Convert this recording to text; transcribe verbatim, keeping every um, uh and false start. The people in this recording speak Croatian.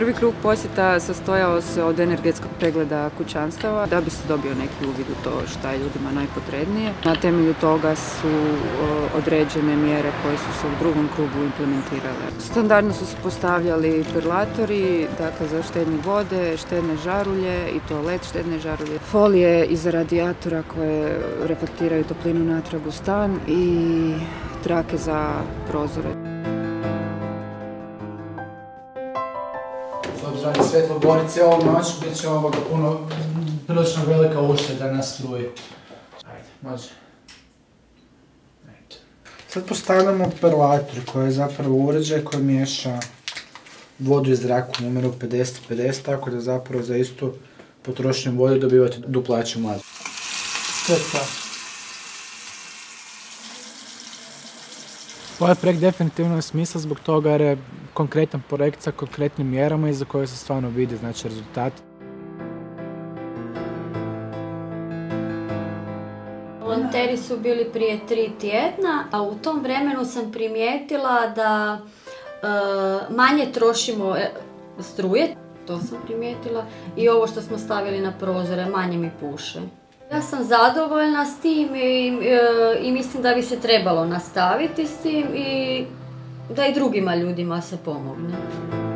Prvi krug posjeta sastojao se od energetskog pregleda kućanstava da bi se dobio neki uvid u to šta je ljudima najpotrebnije. Na temelju toga su određene mjere koje su se u drugom krugu implementirale. Standardno su se postavljali perlatori, dakle za štednje vode, štedne žarulje i to led štedne žarulje, folije iza radijatora koje reflektiraju toplinu natrag u stan i trake za prozore. S obzirom na Svetlogorice ovom noću bit će ovoga puno, prilično velika ušteda na struji. Ajde, može. Ajde. Sad postavljamo perlator koji je zapravo uređaj koji miješa vodu i zrak u numjeru pedeset pedeset, tako da zapravo za istu potrošnju vode dobivate duplaču mlazu. To je to. Ovaj projekt definitivno je smisla zbog toga jer je konkretan projekt sa konkretnim mjerama i za koje se stvarno vidi znači, rezultat. Volonteri su bili prije tri tjedna, a u tom vremenu sam primijetila da e, manje trošimo struje, to sam primijetila, i ovo što smo stavili na prozore manje mi puše. Ja sam zadovoljna s tim i, e, i mislim da bi se trebalo nastaviti s tim i da i drugima ljudima se pomogne.